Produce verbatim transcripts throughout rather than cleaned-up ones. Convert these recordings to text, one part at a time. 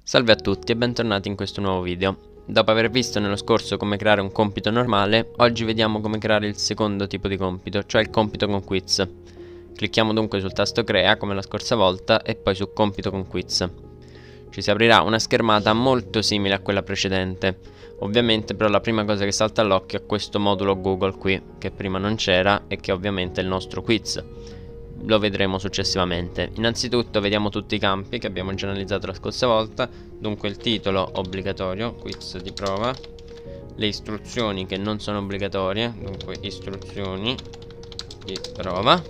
Salve a tutti e bentornati in questo nuovo video. Dopo aver visto nello scorso come creare un compito normale, oggi vediamo come creare il secondo tipo di compito, cioè il compito con quiz. Clicchiamo dunque sul tasto crea come la scorsa volta e poi su compito con quiz. Ci si aprirà una schermata molto simile a quella precedente. Ovviamente però la prima cosa che salta all'occhio è questo modulo Google qui, che prima non c'era e che ovviamente è il nostro quiz. Lo vedremo successivamente. Innanzitutto vediamo tutti i campi che abbiamo già analizzato la scorsa volta. Dunque il titolo obbligatorio, quiz di prova. Le istruzioni che non sono obbligatorie, dunque istruzioni di prova.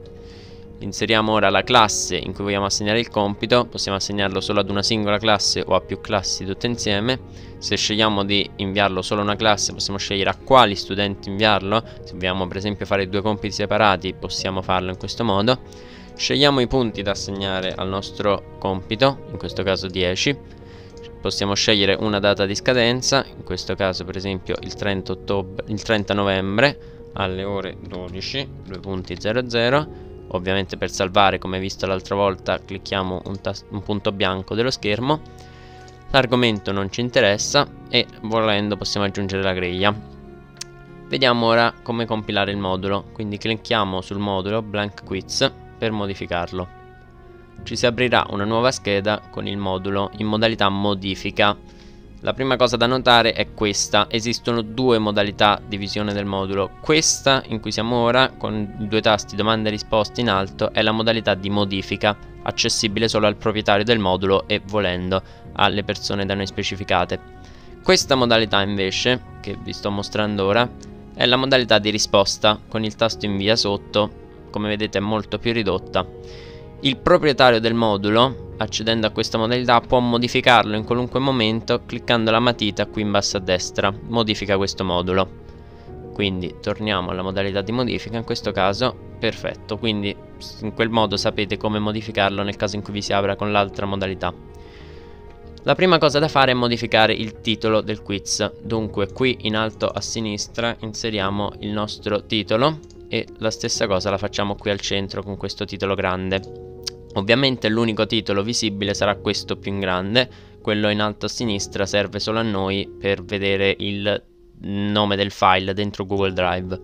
Inseriamo ora la classe in cui vogliamo assegnare il compito. Possiamo assegnarlo solo ad una singola classe o a più classi tutte insieme. Se scegliamo di inviarlo solo a una classe, possiamo scegliere a quali studenti inviarlo. Se vogliamo per esempio fare due compiti separati, possiamo farlo in questo modo. Scegliamo i punti da assegnare al nostro compito, in questo caso dieci. Possiamo scegliere una data di scadenza, in questo caso per esempio il trenta ottobre, il trenta novembre alle ore dodici, due punti zero zero. Ovviamente per salvare, come visto l'altra volta, clicchiamo un, un punto bianco dello schermo. L'argomento non ci interessa e volendo possiamo aggiungere la griglia. Vediamo ora come compilare il modulo, quindi clicchiamo sul modulo blank quiz per modificarlo. Ci si aprirà una nuova scheda con il modulo in modalità modifica. La prima cosa da notare è questa: esistono due modalità di visione del modulo. Questa in cui siamo ora, con i due tasti domande e risposte in alto, è la modalità di modifica, accessibile solo al proprietario del modulo e volendo alle persone da noi specificate. Questa modalità invece, che vi sto mostrando ora, è la modalità di risposta, con il tasto invia sotto, come vedete è molto più ridotta. Il proprietario del modulo, accedendo a questa modalità, può modificarlo in qualunque momento cliccando la matita qui in basso a destra. Modifica questo modulo. Quindi torniamo alla modalità di modifica, in questo caso perfetto, quindi in quel modo sapete come modificarlo nel caso in cui vi si apra con l'altra modalità. La prima cosa da fare è modificare il titolo del quiz. Dunque qui in alto a sinistra inseriamo il nostro titolo e la stessa cosa la facciamo qui al centro con questo titolo grande. Ovviamente l'unico titolo visibile sarà questo più in grande, quello in alto a sinistra serve solo a noi per vedere il nome del file dentro Google Drive.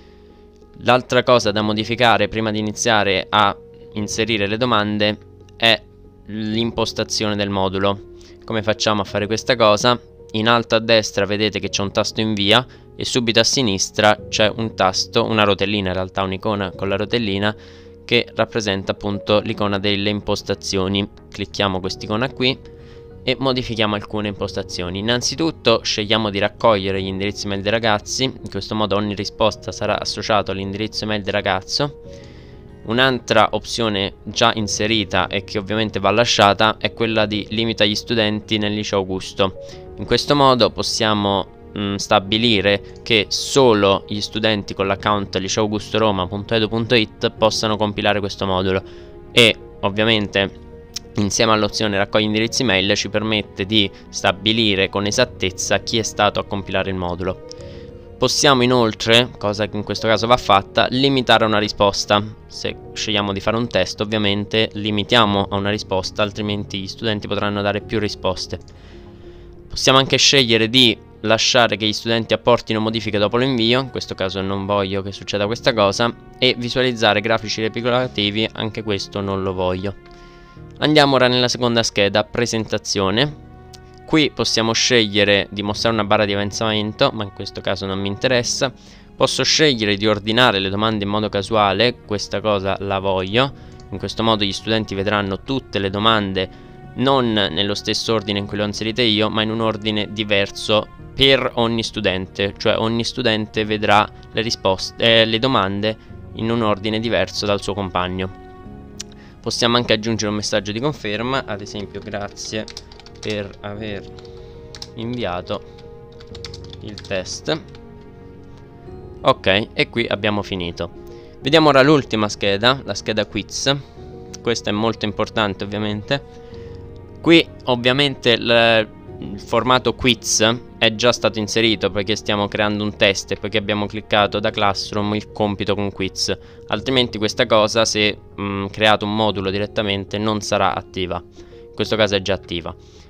L'altra cosa da modificare prima di iniziare a inserire le domande è l'impostazione del modulo. Come facciamo a fare questa cosa? In alto a destra vedete che c'è un tasto invia e subito a sinistra c'è un tasto, una rotellina, in realtà un'icona con la rotellina che rappresenta appunto l'icona delle impostazioni. Clicchiamo quest'icona qui e modifichiamo alcune impostazioni. Innanzitutto scegliamo di raccogliere gli indirizzi email dei ragazzi, in questo modo ogni risposta sarà associata all'indirizzo email del ragazzo. Un'altra opzione già inserita e che ovviamente va lasciata è quella di limita gli studenti nel liceo Augusto. In questo modo possiamo mh, stabilire che solo gli studenti con l'account liceoaugustoroma punto edu punto it possano compilare questo modulo e ovviamente insieme all'opzione raccogli indirizzi mail ci permette di stabilire con esattezza chi è stato a compilare il modulo. Possiamo inoltre, cosa che in questo caso va fatta, limitare a una risposta. Se scegliamo di fare un test ovviamente limitiamo a una risposta, altrimenti gli studenti potranno dare più risposte. Possiamo anche scegliere di lasciare che gli studenti apportino modifiche dopo l'invio, in questo caso non voglio che succeda questa cosa, e visualizzare grafici replicativi, anche questo non lo voglio. Andiamo ora nella seconda scheda, presentazione. Qui possiamo scegliere di mostrare una barra di avanzamento, ma in questo caso non mi interessa. Posso scegliere di ordinare le domande in modo casuale, questa cosa la voglio. In questo modo gli studenti vedranno tutte le domande non nello stesso ordine in cui le ho inserite io, ma in un ordine diverso per ogni studente, cioè ogni studente vedrà le risposte, eh, le domande in un ordine diverso dal suo compagno. Possiamo anche aggiungere un messaggio di conferma, ad esempio grazie per aver inviato il test. Ok, e qui abbiamo finito. Vediamo ora l'ultima scheda, la scheda quiz. Questa è molto importante ovviamente. Qui ovviamente il, il formato quiz è già stato inserito perché stiamo creando un test e poiché abbiamo cliccato da Classroom il compito con quiz, altrimenti questa cosa, se mh, creato un modulo direttamente, non sarà attiva. In questo caso è già attiva.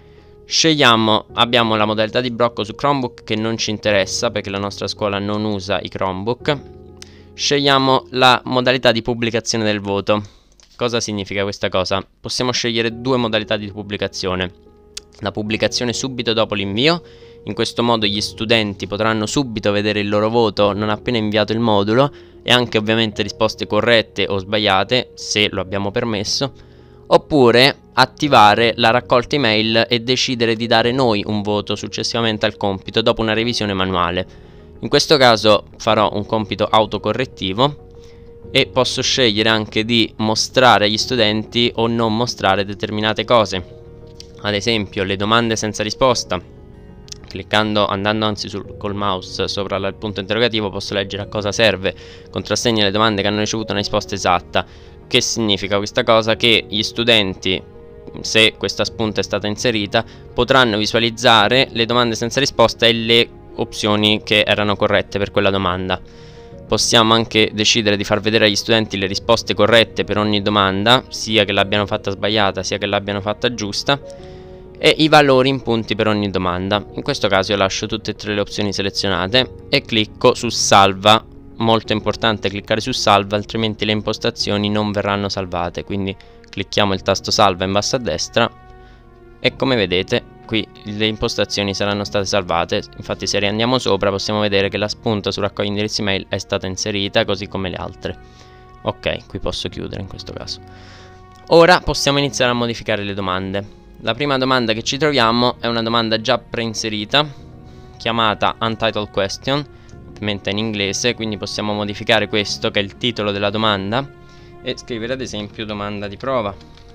Scegliamo, abbiamo la modalità di blocco su Chromebook che non ci interessa perché la nostra scuola non usa i Chromebook. Scegliamo la modalità di pubblicazione del voto. Cosa significa questa cosa? Possiamo scegliere due modalità di pubblicazione. La pubblicazione subito dopo l'invio, in questo modo gli studenti potranno subito vedere il loro voto non appena inviato il modulo e anche ovviamente risposte corrette o sbagliate, se lo abbiamo permesso. Oppure attivare la raccolta email e decidere di dare noi un voto successivamente al compito dopo una revisione manuale. In questo caso farò un compito autocorrettivo e posso scegliere anche di mostrare agli studenti o non mostrare determinate cose. Ad esempio le domande senza risposta. Cliccando, andando anzi sul, col mouse sopra il punto interrogativo, posso leggere a cosa serve. Contrassegna le domande che hanno ricevuto una risposta esatta. Che significa questa cosa? Che gli studenti, se questa spunta è stata inserita, potranno visualizzare le domande senza risposta e le opzioni che erano corrette per quella domanda. Possiamo anche decidere di far vedere agli studenti le risposte corrette per ogni domanda, sia che l'abbiano fatta sbagliata sia che l'abbiano fatta giusta, e i valori in punti per ogni domanda. In questo caso io lascio tutte e tre le opzioni selezionate e clicco su salva. Molto importante cliccare su salva, altrimenti le impostazioni non verranno salvate. Quindi clicchiamo il tasto salva in basso a destra e come vedete qui le impostazioni saranno state salvate. Infatti se riandiamo sopra possiamo vedere che la spunta su raccogli indirizzi mail è stata inserita, così come le altre. Ok, qui posso chiudere in questo caso. Ora possiamo iniziare a modificare le domande. La prima domanda che ci troviamo è una domanda già preinserita, chiamata Untitled Question, ovviamente in inglese, quindi possiamo modificare questo che è il titolo della domanda e scrivere ad esempio domanda di prova.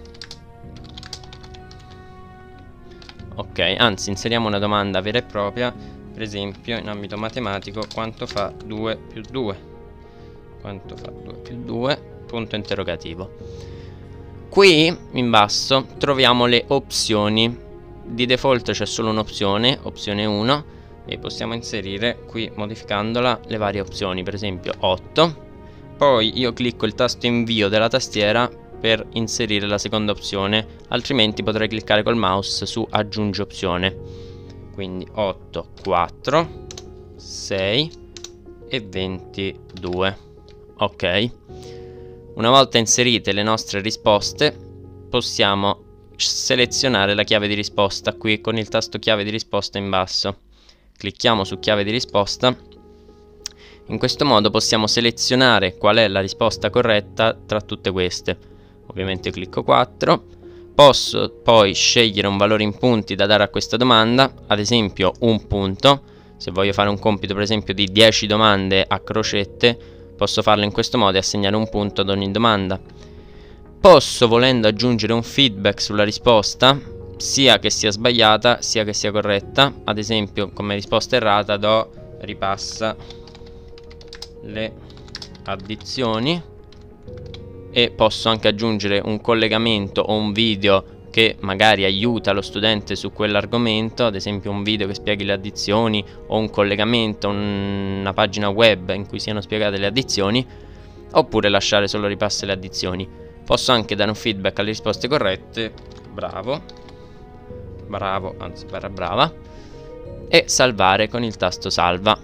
Ok, anzi inseriamo una domanda vera e propria, per esempio in ambito matematico: quanto fa due più due? Quanto fa due più due? Punto interrogativo. Qui in basso troviamo le opzioni. Di default c'è solo un'opzione, opzione uno, e possiamo inserire qui, modificandola, le varie opzioni, per esempio otto. Poi io clicco il tasto invio della tastiera per inserire la seconda opzione, altrimenti potrei cliccare col mouse su aggiungi opzione. Quindi otto, quattro, sei e ventidue. Ok. Una volta inserite le nostre risposte possiamo selezionare la chiave di risposta qui con il tasto chiave di risposta in basso. Clicchiamo su chiave di risposta. In questo modo possiamo selezionare qual è la risposta corretta tra tutte queste. Ovviamente clicco quattro. Posso poi scegliere un valore in punti da dare a questa domanda, ad esempio un punto. Se voglio fare un compito per esempio di dieci domande a crocette, posso farlo in questo modo e assegnare un punto ad ogni domanda. Posso, volendo, aggiungere un feedback sulla risposta, sia che sia sbagliata sia che sia corretta. Ad esempio, come risposta errata do ripassa le addizioni, e posso anche aggiungere un collegamento o un video che magari aiuta lo studente su quell'argomento, ad esempio un video che spieghi le addizioni o un collegamento, un, una pagina web in cui siano spiegate le addizioni, oppure lasciare solo ripassa le addizioni. Posso anche dare un feedback alle risposte corrette, bravo, bravo, anzi barra brava, e salvare con il tasto salva.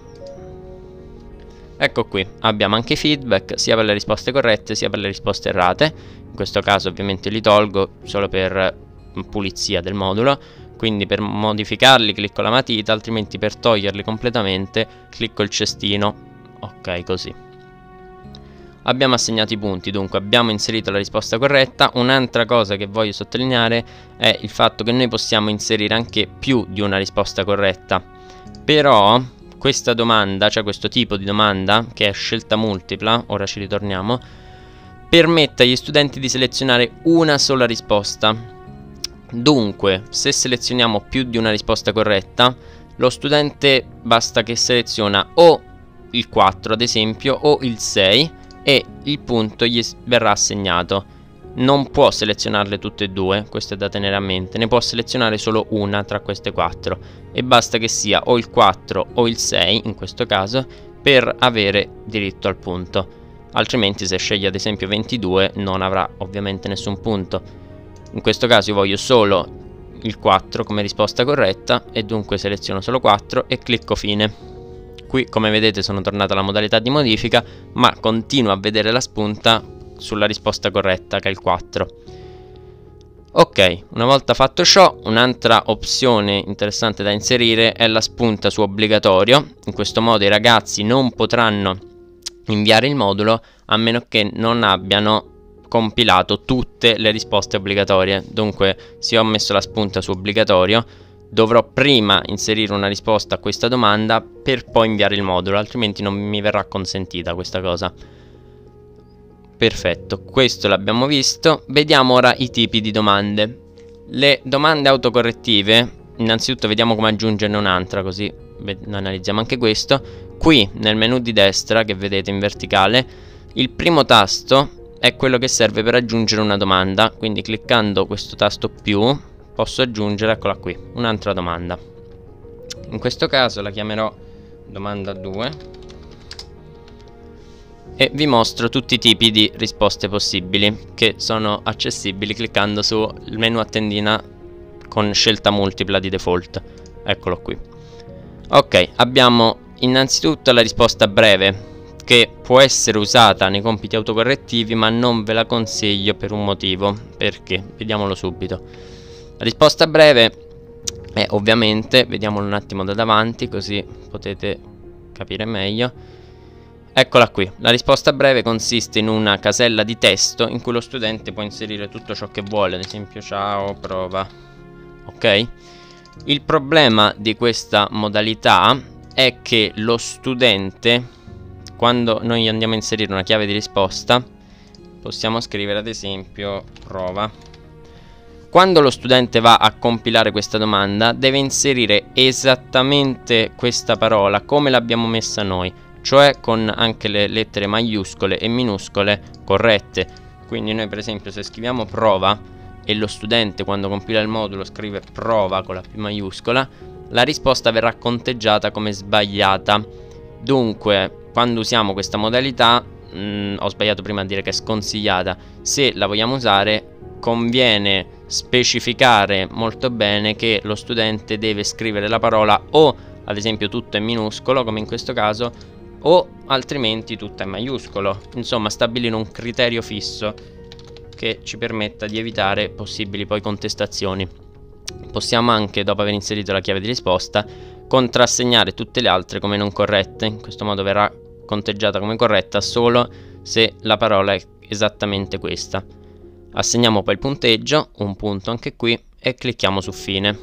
Ecco qui, abbiamo anche feedback sia per le risposte corrette sia per le risposte errate. In questo caso ovviamente li tolgo solo per pulizia del modulo, quindi per modificarli clicco la matita, altrimenti per toglierli completamente clicco il cestino. Ok, così. Abbiamo assegnato i punti, dunque abbiamo inserito la risposta corretta. Un'altra cosa che voglio sottolineare è il fatto che noi possiamo inserire anche più di una risposta corretta. Però questa domanda, cioè questo tipo di domanda, che è scelta multipla, ora ci ritorniamo, permette agli studenti di selezionare una sola risposta. Dunque, se selezioniamo più di una risposta corretta, lo studente basta che seleziona o il quattro ad esempio o il sei e il punto gli verrà assegnato. Non può selezionarle tutte e due, questo è da tenere a mente, ne può selezionare solo una tra queste quattro e basta che sia o il quattro o il sei in questo caso per avere diritto al punto. Altrimenti se sceglie ad esempio ventidue non avrà ovviamente nessun punto. In questo caso io voglio solo il quattro come risposta corretta e dunque seleziono solo quattro e clicco fine. Qui come vedete sono tornata alla modalità di modifica, ma continuo a vedere la spunta sulla risposta corretta che è il quattro. Ok, una volta fatto ciò, un'altra opzione interessante da inserire è la spunta su obbligatorio. In questo modo i ragazzi non potranno inviare il modulo a meno che non abbiano compilato tutte le risposte obbligatorie. Dunque, se ho messo la spunta su obbligatorio, dovrò prima inserire una risposta a questa domanda per poi inviare il modulo, altrimenti non mi verrà consentita questa cosa. Perfetto, questo l'abbiamo visto. Vediamo ora i tipi di domande. Le domande autocorrettive, innanzitutto vediamo come aggiungerne un'altra, così analizziamo anche questo. Qui nel menu di destra, che vedete in verticale, il primo tasto è quello che serve per aggiungere una domanda, quindi cliccando questo tasto più posso aggiungere, eccola qui, un'altra domanda. In questo caso la chiamerò domanda due e vi mostro tutti i tipi di risposte possibili che sono accessibili cliccando sul menu a tendina con scelta multipla di default. Eccolo qui. Ok, abbiamo innanzitutto la risposta breve, che può essere usata nei compiti autocorrettivi, ma non ve la consiglio per un motivo. Perché? Vediamolo subito. La risposta breve è ovviamente, vediamolo un attimo da davanti così potete capire meglio. Eccola qui, la risposta breve consiste in una casella di testo in cui lo studente può inserire tutto ciò che vuole, ad esempio ciao, prova, ok? Il problema di questa modalità è che lo studente, quando noi andiamo a inserire una chiave di risposta, possiamo scrivere ad esempio prova. Quando lo studente va a compilare questa domanda deve inserire esattamente questa parola come l'abbiamo messa noi, cioè con anche le lettere maiuscole e minuscole corrette. Quindi noi per esempio se scriviamo prova e lo studente quando compila il modulo scrive prova con la P maiuscola, la risposta verrà conteggiata come sbagliata. Dunque quando usiamo questa modalità, mh, ho sbagliato prima a dire che è sconsigliata, se la vogliamo usare conviene specificare molto bene che lo studente deve scrivere la parola o ad esempio tutto in minuscolo come in questo caso, o altrimenti tutto in maiuscolo. Insomma, stabilire un criterio fisso che ci permetta di evitare possibili poi contestazioni. Possiamo anche, dopo aver inserito la chiave di risposta, contrassegnare tutte le altre come non corrette. In questo modo verrà conteggiata come corretta solo se la parola è esattamente questa. Assegniamo poi il punteggio, un punto anche qui, e clicchiamo su fine.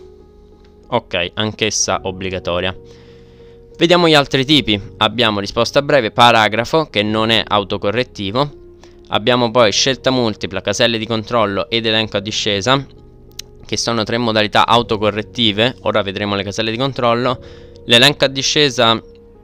Ok, anch'essa obbligatoria. Vediamo gli altri tipi. Abbiamo risposta breve, paragrafo, che non è autocorrettivo. Abbiamo poi scelta multipla, caselle di controllo ed elenco a discesa, che sono tre modalità autocorrettive. Ora vedremo le caselle di controllo. L'elenco a discesa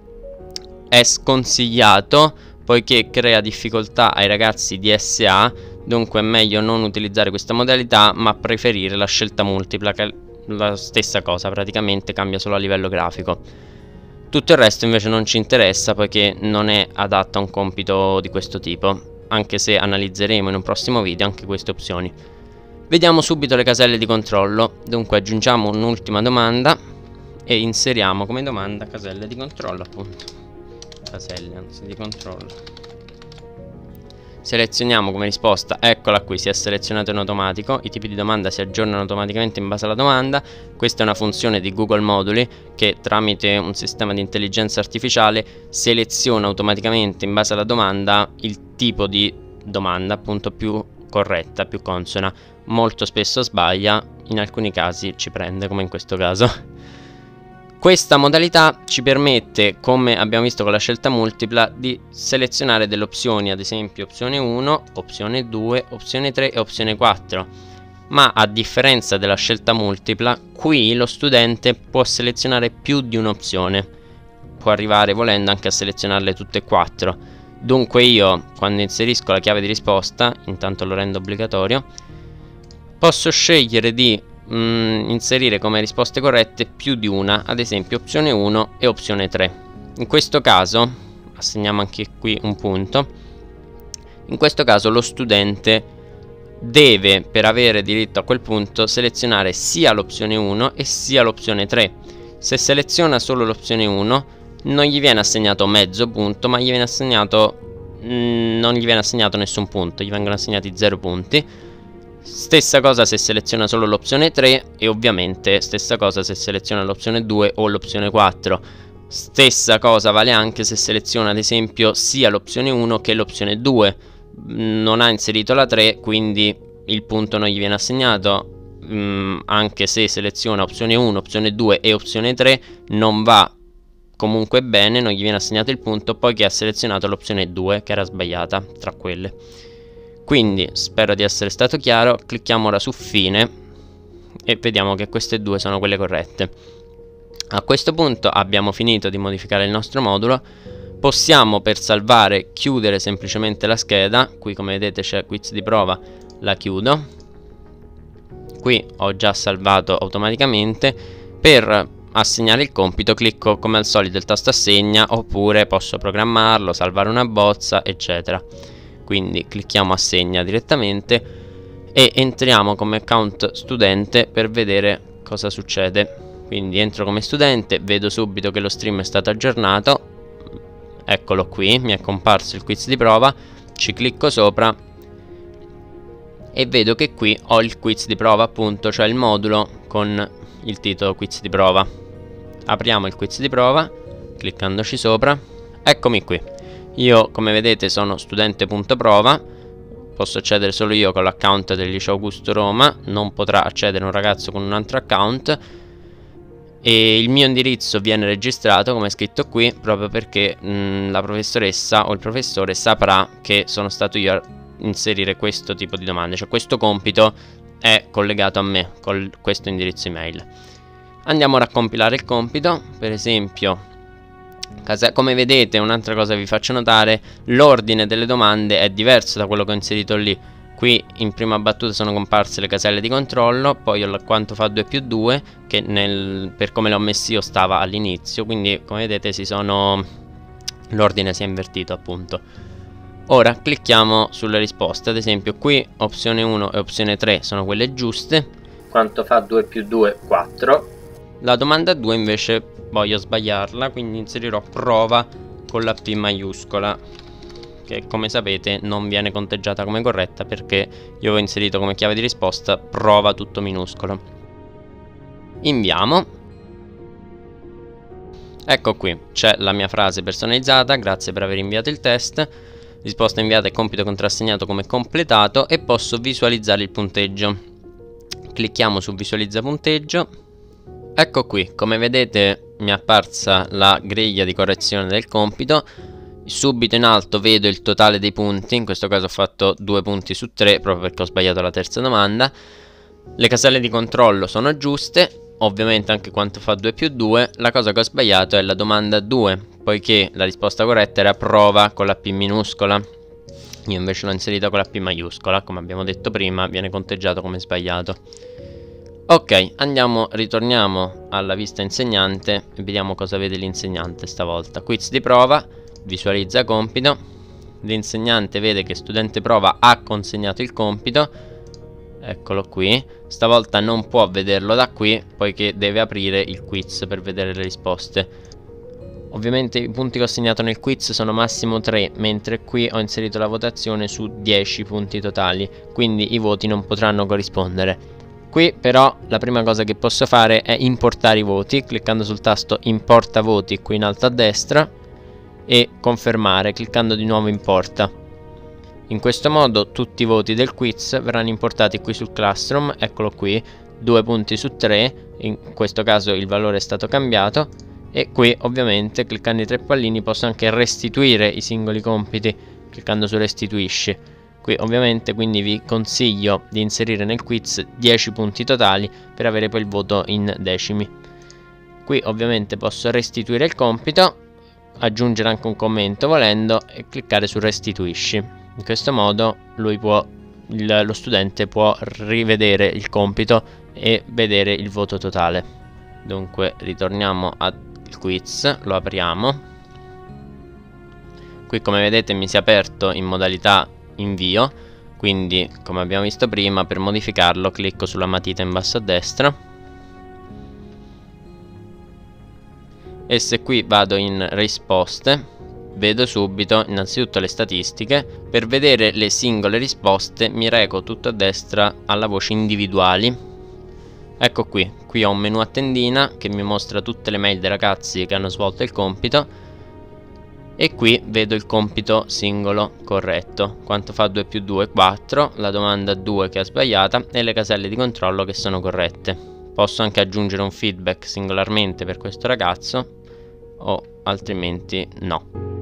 è sconsigliato poiché crea difficoltà ai ragazzi di S A, dunque è meglio non utilizzare questa modalità ma preferire la scelta multipla, che è la stessa cosa, praticamente cambia solo a livello grafico. Tutto il resto invece non ci interessa poiché non è adatto a un compito di questo tipo, anche se analizzeremo in un prossimo video anche queste opzioni. Vediamo subito le caselle di controllo. Dunque aggiungiamo un'ultima domanda e inseriamo come domanda caselle di controllo, appunto. Caselle anzi di controllo. Selezioniamo come risposta, eccola qui, si è selezionato in automatico. I tipi di domanda si aggiornano automaticamente in base alla domanda. Questa è una funzione di Google Moduli che tramite un sistema di intelligenza artificiale seleziona automaticamente in base alla domanda il tipo di domanda appunto più corretta, più consona. Molto spesso sbaglia, in alcuni casi ci prende come in questo caso. Questa modalità ci permette, come abbiamo visto con la scelta multipla, di selezionare delle opzioni, ad esempio opzione uno, opzione due, opzione tre e opzione quattro. Ma a differenza della scelta multipla, qui lo studente può selezionare più di un'opzione. Può arrivare volendo anche a selezionarle tutte e quattro. Dunque io, quando inserisco la chiave di risposta, intanto lo rendo obbligatorio, posso scegliere di Mm, inserire come risposte corrette più di una, ad esempio opzione uno e opzione tre. In questo caso assegniamo anche qui un punto. In questo caso lo studente deve, per avere diritto a quel punto, selezionare sia l'opzione uno e sia l'opzione tre. Se seleziona solo l'opzione uno non gli viene assegnato mezzo punto, ma gli viene assegnato mh, non gli viene assegnato nessun punto, gli vengono assegnati zero punti. Stessa cosa se seleziona solo l'opzione tre, e ovviamente stessa cosa se seleziona l'opzione due o l'opzione quattro. Stessa cosa vale anche se seleziona ad esempio sia l'opzione uno che l'opzione due. Non ha inserito la tre, quindi il punto non gli viene assegnato. Mm, anche se seleziona opzione uno, opzione due e opzione tre non va comunque bene, non gli viene assegnato il punto poiché ha selezionato l'opzione due che era sbagliata tra quelle. Quindi spero di essere stato chiaro. Clicchiamo ora su fine e vediamo che queste due sono quelle corrette. A questo punto abbiamo finito di modificare il nostro modulo. Possiamo, per salvare, chiudere semplicemente la scheda. Qui come vedete c'è quiz di prova, la chiudo. Qui ho già salvato automaticamente. Per assegnare il compito clicco come al solito il tasto assegna, oppure posso programmarlo, salvare una bozza, eccetera. Quindi clicchiamo assegna direttamente e entriamo come account studente per vedere cosa succede. Quindi entro come studente, vedo subito che lo stream è stato aggiornato. Eccolo qui, mi è comparso il quiz di prova. Ci clicco sopra e vedo che qui ho il quiz di prova, appunto, cioè il modulo con il titolo quiz di prova. Apriamo il quiz di prova cliccandoci sopra. Eccomi qui. Io come vedete sono studente.prova. Posso accedere solo io con l'account del Liceo Augusto Roma. Non potrà accedere un ragazzo con un altro account. E il mio indirizzo viene registrato come è scritto qui, proprio perché mh, la professoressa o il professore saprà che sono stato io a inserire questo tipo di domande, cioè questo compito è collegato a me con questo indirizzo email. Andiamo ora a compilare il compito. Per esempio, come vedete, un'altra cosa vi faccio notare: l'ordine delle domande è diverso da quello che ho inserito lì. Qui in prima battuta sono comparse le caselle di controllo, poi ho quanto fa due più due, che nel, per come l'ho messo io stava all'inizio, quindi come vedete si sono l'ordine si è invertito, appunto. Ora clicchiamo sulle risposte. Ad esempio qui opzione uno e opzione tre sono quelle giuste. Quanto fa due più due? quattro. La domanda due invece voglio sbagliarla, quindi inserirò prova con la P maiuscola, che come sapete non viene conteggiata come corretta perché io ho inserito come chiave di risposta prova tutto minuscolo. Inviamo. Ecco qui, c'è la mia frase personalizzata: grazie per aver inviato il test, risposta inviata e compito contrassegnato come completato, e posso visualizzare il punteggio. Clicchiamo su visualizza punteggio. Ecco qui, come vedete mi è apparsa la griglia di correzione del compito. Subito in alto vedo il totale dei punti. In questo caso ho fatto due punti su tre proprio perché ho sbagliato la terza domanda. Le caselle di controllo sono giuste, ovviamente anche quanto fa due più due. La cosa che ho sbagliato è la domanda due, poiché la risposta corretta era prova con la P minuscola. Io invece l'ho inserita con la P maiuscola. Come abbiamo detto prima, viene conteggiato come sbagliato. Ok, andiamo, ritorniamo alla vista insegnante e vediamo cosa vede l'insegnante stavolta. Quiz di prova, visualizza compito. L'insegnante vede che studente prova ha consegnato il compito. Eccolo qui. Stavolta non può vederlo da qui poiché deve aprire il quiz per vedere le risposte. Ovviamente i punti che ho segnato nel quiz sono massimo tre, mentre qui ho inserito la votazione su dieci punti totali, quindi i voti non potranno corrispondere. Qui però la prima cosa che posso fare è importare i voti, cliccando sul tasto importa voti qui in alto a destra, e confermare cliccando di nuovo importa. In questo modo tutti i voti del quiz verranno importati qui sul Classroom. Eccolo qui, due punti su tre, in questo caso il valore è stato cambiato, e qui ovviamente cliccando i tre pallini posso anche restituire i singoli compiti cliccando su restituisci. Qui ovviamente quindi vi consiglio di inserire nel quiz dieci punti totali per avere poi il voto in decimi. Qui ovviamente posso restituire il compito, aggiungere anche un commento volendo e cliccare su restituisci. In questo modo lui può, il, lo studente può rivedere il compito e vedere il voto totale. Dunque ritorniamo al quiz, lo apriamo. Qui come vedete mi si è aperto in modalità invio, Quindi, come abbiamo visto prima, per modificarlo clicco sulla matita in basso a destra e se qui vado in risposte vedo subito innanzitutto le statistiche. Per vedere le singole risposte mi reco tutto a destra alla voce individuali. Ecco qui, qui ho un menu a tendina che mi mostra tutte le mail dei ragazzi che hanno svolto il compito e qui vedo il compito singolo corretto, quanto fa due più due, quattro, la domanda due che è sbagliata e le caselle di controllo che sono corrette. Posso anche aggiungere un feedback singolarmente per questo ragazzo o altrimenti no.